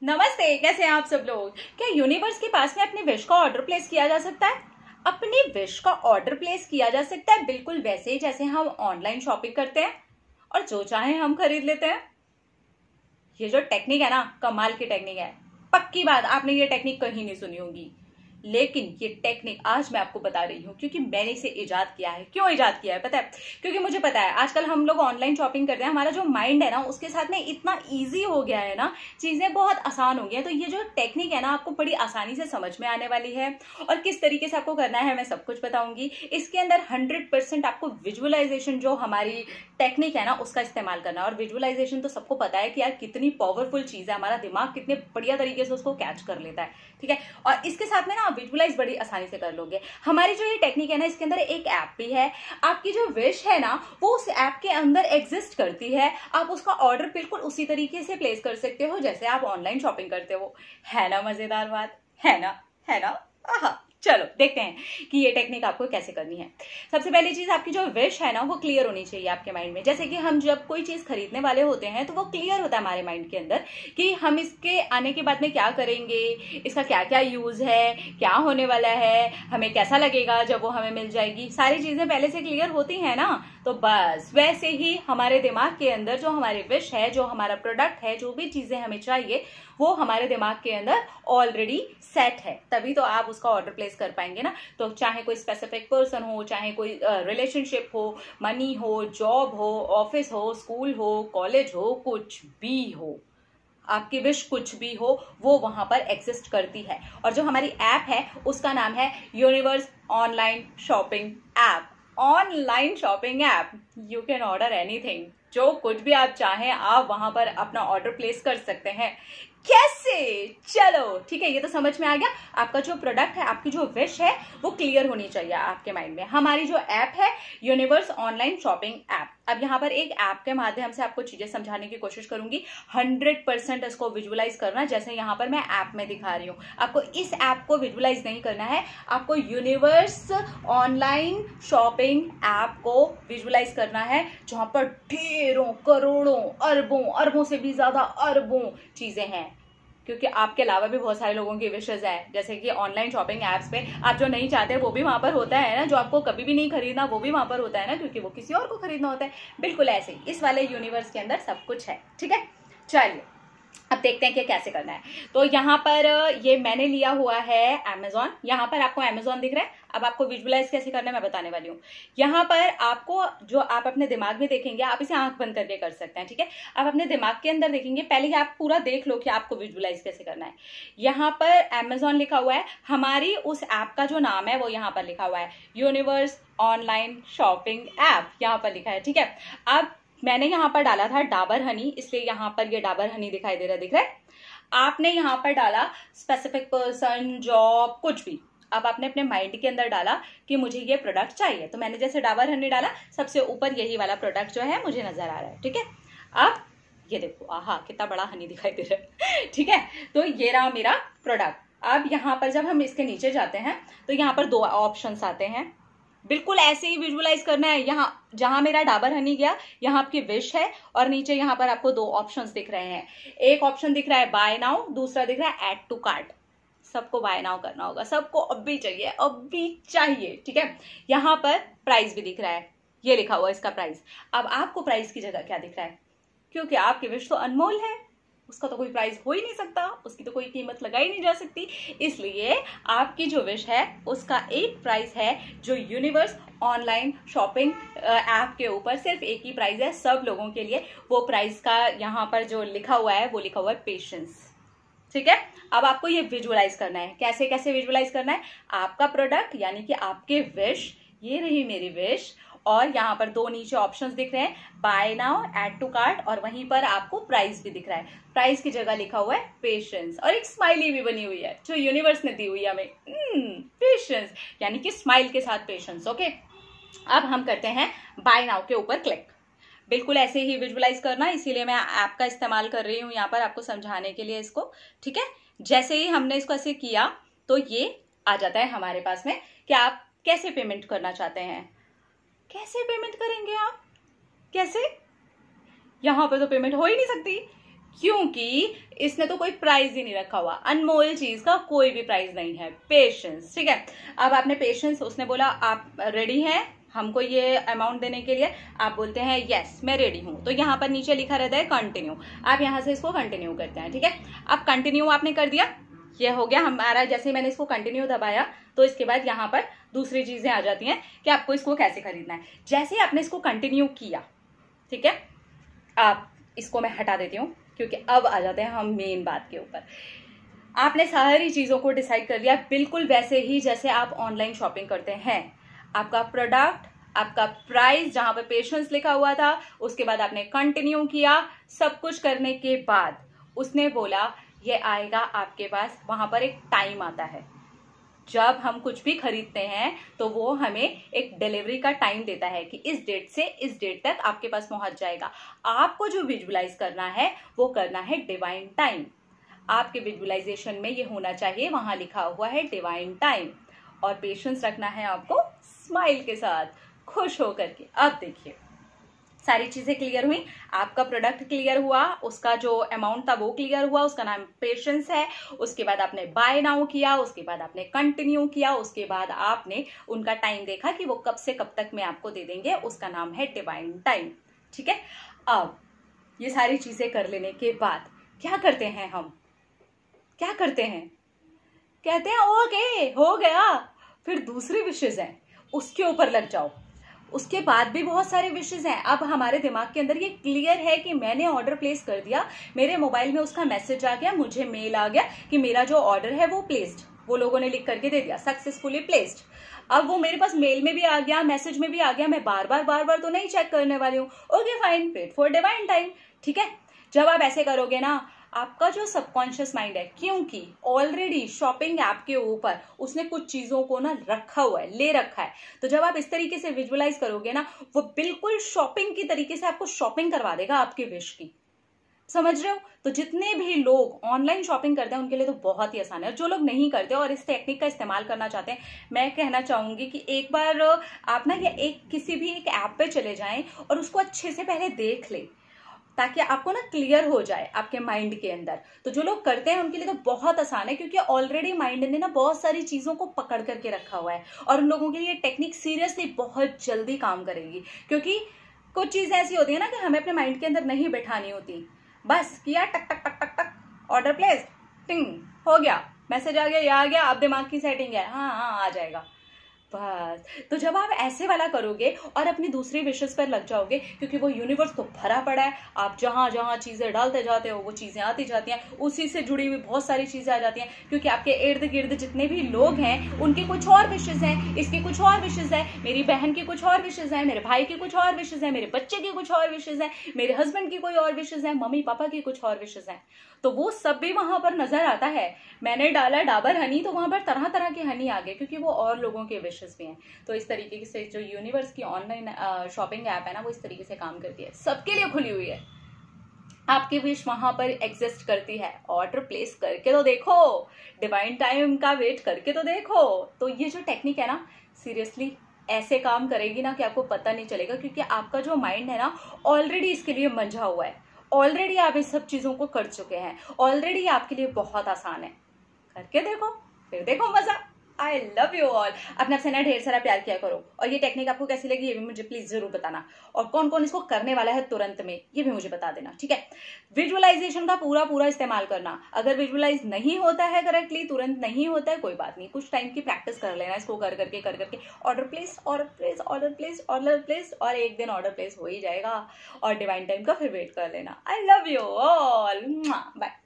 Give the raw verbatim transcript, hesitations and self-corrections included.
नमस्ते, कैसे हैं आप सब लोग। क्या यूनिवर्स के पास में अपने विश का ऑर्डर प्लेस किया जा सकता है? अपनी विश का ऑर्डर प्लेस किया जा सकता है बिल्कुल वैसे ही जैसे हम ऑनलाइन शॉपिंग करते हैं और जो चाहे हम खरीद लेते हैं। ये जो टेक्निक है ना, कमाल की टेक्निक है। पक्की बात, आपने ये टेक्निक कहीं नहीं सुनी होगी, लेकिन ये टेक्निक आज मैं आपको बता रही हूँ क्योंकि मैंने इसे इजाद किया है। क्यों इजाद किया है पता है? क्योंकि मुझे पता है आजकल हम लोग ऑनलाइन शॉपिंग करते हैं, हमारा जो माइंड है ना उसके साथ में इतना इजी हो गया है ना, चीजें बहुत आसान हो गई हैं। तो ये जो टेक्निक है ना आपको बड़ी आसानी से समझ में आने वाली है और किस तरीके से आपको करना है मैं सब कुछ बताऊंगी। इसके अंदर हंड्रेड परसेंट आपको विजुअलाइजेशन जो हमारी टेक्निक है ना उसका इस्तेमाल करना है। और विजुअलाइजेशन तो सबको पता है कि यार कितनी पावरफुल चीज है, हमारा दिमाग कितने बढ़िया तरीके से उसको कैच कर लेता है, ठीक है। और इसके साथ में ना आप विजुअलाइज बड़ी आसानी से कर लोगे। हमारी जो ये टेक्निक है ना इसके अंदर एक ऐप भी है। आपकी जो विश है ना वो उस ऐप के अंदर एग्जिस्ट करती है। आप उसका ऑर्डर बिल्कुल उसी तरीके से प्लेस कर सकते हो जैसे आप ऑनलाइन शॉपिंग करते हो। है ना मजेदार बात, है ना, है ना। आहा, चलो देखते हैं कि ये टेक्निक आपको कैसे करनी है। सबसे पहली चीज, आपकी जो विश है ना वो क्लियर होनी चाहिए आपके माइंड में। जैसे कि हम जब कोई चीज खरीदने वाले होते हैं तो वो क्लियर होता है हमारे माइंड के अंदर कि हम इसके आने के बाद में क्या करेंगे, इसका क्या क्या यूज है, क्या होने वाला है, हमें कैसा लगेगा जब वो हमें मिल जाएगी। सारी चीजें पहले से क्लियर होती है ना। तो बस वैसे ही हमारे दिमाग के अंदर जो हमारे विश है, जो हमारा प्रोडक्ट है, जो भी चीजें हमें चाहिए वो हमारे दिमाग के अंदर ऑलरेडी सेट है, तभी तो आप उसका ऑर्डर प्लेस कर पाएंगे ना। तो चाहे कोई स्पेसिफिक पर्सन हो, चाहे कोई रिलेशनशिप हो, मनी हो, जॉब हो, ऑफिस हो, स्कूल हो, कॉलेज हो, कुछ भी हो, आपकी विश कुछ भी हो वो वहां पर एग्जिस्ट करती है। और जो हमारी ऐप है उसका नाम है universe online shopping app. Online shopping app, you can order anything, जो कुछ भी आप चाहें आप वहां पर अपना ऑर्डर प्लेस कर सकते हैं। कैसे? चलो ठीक है, ये तो समझ में आ गया। आपका जो प्रोडक्ट है, आपकी जो विश है वो क्लियर होनी चाहिए आपके माइंड में। हमारी जो ऐप है यूनिवर्स ऑनलाइन शॉपिंग ऐप, अब यहाँ पर एक ऐप के माध्यम से आपको चीजें समझाने की कोशिश करूंगी। हंड्रेड परसेंट इसको विजुअलाइज करना जैसे यहाँ पर मैं ऐप में दिखा रही हूँ। आपको इस ऐप को विजुअलाइज नहीं करना है, आपको यूनिवर्स ऑनलाइन शॉपिंग ऐप को विजुअलाइज करना है जहां पर ढेरों करोड़ों अरबों अरबों से भी ज्यादा अरबों चीजें हैं। क्योंकि आपके अलावा भी बहुत सारे लोगों की विशेष है, जैसे कि ऑनलाइन शॉपिंग एप्स पे आप जो नहीं चाहते वो भी वहां पर होता है ना, जो आपको कभी भी नहीं खरीदना वो भी वहां पर होता है ना, क्योंकि वो किसी और को खरीदना होता है। बिल्कुल ऐसे ही इस वाले यूनिवर्स के अंदर सब कुछ है, ठीक है। चलिए अब देखते हैं कि कैसे करना है। तो यहाँ पर ये मैंने लिया हुआ है Amazon। यहाँ पर आपको Amazon दिख रहा है। अब आपको विजुअलाइज कैसे करना है मैं बताने वाली हूँ। यहाँ पर आपको जो आप अपने दिमाग में देखेंगे, आप इसे आंख बंद करके कर सकते हैं, ठीक है। आप अपने दिमाग के अंदर देखेंगे, पहले ही आप पूरा देख लो कि आपको विजुअलाइज कैसे करना है। यहाँ पर Amazon लिखा हुआ है, हमारी उस ऐप का जो नाम है वो यहाँ पर लिखा हुआ है यूनिवर्स ऑनलाइन शॉपिंग ऐप, यहाँ पर लिखा है, ठीक है। अब मैंने यहाँ पर डाला था डाबर हनी, इसलिए यहाँ पर ये डाबर हनी दिखाई दे रहा है, दिख रहा है। आपने यहाँ पर डाला स्पेसिफिक पर्सन, जॉब, कुछ भी। अब आपने अपने माइंड के अंदर डाला कि मुझे ये प्रोडक्ट चाहिए, तो मैंने जैसे डाबर हनी डाला, सबसे ऊपर यही वाला प्रोडक्ट जो है मुझे नजर आ रहा है, ठीक है। अब ये देखो, आहा कितना बड़ा हनी दिखाई दे रहा है, ठीक है। तो ये रहा मेरा प्रोडक्ट। अब यहाँ पर जब हम इसके नीचे जाते हैं तो यहाँ पर दो ऑप्शन आते हैं। बिल्कुल ऐसे ही विजुअलाइज करना है। यहाँ जहां मेरा डाबर हनी गया यहाँ आपकी विश है और नीचे यहाँ पर आपको दो ऑप्शंस दिख रहे हैं। एक ऑप्शन दिख रहा है बाय नाउ, दूसरा दिख रहा है ऐड टू कार्ट। सबको बाय नाउ करना होगा, सबको अब भी चाहिए, अब भी चाहिए, ठीक है। यहाँ पर प्राइस भी दिख रहा है, ये लिखा हुआ है इसका प्राइस। अब आपको प्राइस की जगह क्या दिख रहा है? क्योंकि आपकी विश तो अनमोल है, उसका तो कोई प्राइस हो ही नहीं सकता, उसकी तो कोई कीमत लगाई नहीं जा सकती, इसलिए आपकी जो विश है उसका एक प्राइस है जो यूनिवर्स ऑनलाइन शॉपिंग ऐप के ऊपर सिर्फ एक ही प्राइस है सब लोगों के लिए। वो प्राइस का यहाँ पर जो लिखा हुआ है वो लिखा हुआ है पेशेंस, ठीक है। अब आपको ये विजुअलाइज करना है। कैसे कैसे विजुअलाइज करना है? आपका प्रोडक्ट यानी कि आपके विश, ये रही मेरी विश, और यहाँ पर दो नीचे ऑप्शंस दिख रहे हैं, buy now, add to cart, और वहीं पर आपको प्राइस भी दिख रहा है। प्राइस की जगह लिखा हुआ है पेशेंस, और एक स्माइली भी बनी हुई है जो यूनिवर्स ने दी हुई है हमें। पेशेंस यानी कि स्माइल के साथ पेशेंस, ओके। अब हम करते हैं बाय नाउ के ऊपर क्लिक। बिल्कुल ऐसे ही विजुअलाइज करना, इसीलिए मैं ऐप का इस्तेमाल कर रही हूँ यहाँ पर आपको समझाने के लिए इसको, ठीक है। जैसे ही हमने इसको ऐसे किया तो ये आ जाता है हमारे पास में कि आप कैसे पेमेंट करना चाहते हैं। कैसे पेमेंट करेंगे आप? कैसे? यहां पे तो पेमेंट हो ही नहीं सकती, क्योंकि इसने तो कोई प्राइस ही नहीं रखा हुआ, अनमोल चीज का कोई भी प्राइस नहीं है, पेशेंस। ठीक है, अब आपने पेशेंस, उसने बोला आप रेडी हैं हमको ये अमाउंट देने के लिए, आप बोलते हैं यस मैं रेडी हूं, तो यहाँ पर नीचे लिखा रहता है कंटिन्यू, आप यहाँ से इसको कंटिन्यू करते हैं। ठीक है, अब कंटिन्यू आपने कर दिया, ये हो गया हमारा। जैसे मैंने इसको कंटिन्यू दबाया तो इसके बाद यहाँ पर दूसरी चीजें आ जाती हैं कि आपको इसको कैसे खरीदना है। जैसे आपने इसको कंटिन्यू किया, ठीक है, आप इसको मैं हटा देती हूँ क्योंकि अब आ जाते हैं हम मेन बात के ऊपर। आपने सारी चीजों को डिसाइड कर लिया बिल्कुल वैसे ही जैसे आप ऑनलाइन शॉपिंग करते हैं। आपका प्रोडक्ट, आपका प्राइस, जहां पे पेशेंस लिखा हुआ था, उसके बाद आपने कंटिन्यू किया। सब कुछ करने के बाद उसने बोला ये आएगा आपके पास, वहां पर एक टाइम आता है। जब हम कुछ भी खरीदते हैं तो वो हमें एक डिलीवरी का टाइम देता है कि इस डेट से इस डेट तक आपके पास पहुंच जाएगा। आपको जो विजुअलाइज करना है वो करना है डिवाइन टाइम। आपके विजुअलाइजेशन में ये होना चाहिए, वहां लिखा हुआ है डिवाइन टाइम। और पेशेंस रखना है आपको स्माइल के साथ, खुश होकर के। अब देखिए सारी चीजें क्लियर हुई, आपका प्रोडक्ट क्लियर हुआ, उसका जो अमाउंट था वो क्लियर हुआ, उसका नाम पेशेंस है। उसके बाद आपने बाय नाउ किया, उसके बाद आपने कंटिन्यू किया, उसके बाद आपने उनका टाइम देखा कि वो कब से कब तक में आपको दे देंगे, उसका नाम है डिवाइन टाइम। ठीक है, अब ये सारी चीजें कर लेने के बाद क्या करते हैं हम, क्या करते हैं, कहते हैं ओके हो गया, फिर दूसरी विशेष है उसके ऊपर लग जाओ। उसके बाद भी बहुत सारे विशेष हैं। अब हमारे दिमाग के अंदर ये क्लियर है कि मैंने ऑर्डर प्लेस कर दिया, मेरे मोबाइल में उसका मैसेज आ गया, मुझे मेल आ गया कि मेरा जो ऑर्डर है वो प्लेस्ड, वो लोगों ने लिख करके दे दिया सक्सेसफुली प्लेस्ड। अब वो मेरे पास मेल में भी आ गया, मैसेज में भी आ गया, मैं बार बार बार बार तो नहीं चेक करने वाली हूँ। Okay fine, wait for divine time. ठीक है, जब आप ऐसे करोगे ना, आपका जो सबकॉन्शियस माइंड है, क्योंकि ऑलरेडी शॉपिंग ऐप के ऊपर उसने कुछ चीजों को ना रखा हुआ है, ले रखा है, तो जब आप इस तरीके से विजुअलाइज करोगे ना, वो बिल्कुल शॉपिंग की तरीके से आपको शॉपिंग करवा देगा आपके विश की। समझ रहे हो? तो जितने भी लोग ऑनलाइन शॉपिंग करते हैं उनके लिए तो बहुत ही आसान है, और जो लोग नहीं करते और इस टेक्निक का इस्तेमाल करना चाहते हैं, मैं कहना चाहूंगी कि एक बार आप ना ये एक किसी भी एक ऐप पे चले जाएं और उसको अच्छे से पहले देख लें, ताकि आपको ना क्लियर हो जाए आपके माइंड के अंदर। तो जो लोग करते हैं उनके लिए तो बहुत आसान है, क्योंकि ऑलरेडी माइंड ने ना बहुत सारी चीजों को पकड़ करके रखा हुआ है, और उन लोगों के लिए टेक्निक सीरियसली बहुत जल्दी काम करेगी। क्योंकि कुछ चीजें ऐसी होती है ना कि हमें अपने माइंड के अंदर नहीं बैठानी होती, बस किया टक टक टक टक टक, ऑर्डर प्लेस, टिंग हो गया, मैसेज आ गया, ये आ गया, अब दिमाग की सेटिंग है, हाँ हाँ आ जाएगा बस। तो जब आप ऐसे वाला करोगे और अपनी दूसरी विशेष पर लग जाओगे, क्योंकि वो यूनिवर्स तो भरा पड़ा है, आप जहां जहां चीजें डालते जाते हो वो चीजें आती जाती हैं, उसी से जुड़ी हुई बहुत सारी चीजें आ जाती हैं। क्योंकि आपके इर्द गिर्द जितने भी लोग हैं उनकी कुछ और विशेष हैं, इसकी कुछ और विशेष है, मेरी बहन की कुछ और विशेष है, मेरे भाई की कुछ और विशेष है, मेरे बच्चे की कुछ और विशेष है, मेरे हस्बैंड की कोई और विशेष है, मम्मी पापा की कुछ और विशेष है। तो वो सब भी वहां पर नजर आता है। मैंने डाला डाबर हनी तो वहां पर तरह तरह के हनी आ गए, क्योंकि वो और लोगों के विशेष भी हैं। तो इस तरीके से जो यूनिवर्स की ऑनलाइन शॉपिंग ऐप है ना, वो इस तरीके से काम करती है, सबके लिए खुली हुई है। आपकी विश वहां पर एग्जिस्ट करती है, ऑर्डर प्लेस करके तो देखो, डिवाइन टाइम का वेट करके तो देखो। तो ये जो टेक्निक है ना, सीरियसली ऐसे काम करेगी ना कि आपको पता नहीं चलेगा, क्योंकि आपका जो माइंड है ना ऑलरेडी इसके लिए मंझा हुआ है, ऑलरेडी आप इस सब चीजों को कर चुके हैं, ऑलरेडी आपके लिए बहुत आसान है। करके देखो, फिर देखो मजा। I love you all. अपने आपसे ना ढेर सारा प्यार किया करो, और ये टेक्निक आपको कैसी लगी ये भी मुझे प्लीज जरूर बताना, और कौन कौन इसको करने वाला है तुरंत में ये भी मुझे बता देना। ठीक है, विजुअलाइजेशन का पूरा पूरा इस्तेमाल करना। अगर विजुअलाइज नहीं होता है करेक्टली, तुरंत नहीं होता है, कोई बात नहीं, कुछ टाइम की प्रैक्टिस कर लेना, इसको कर करके कर करके order place order place order place order place और एक दिन ऑर्डर प्लेस हो ही जाएगा, और डिवाइन टाइम का फिर वेट कर लेना। I love you all, bye.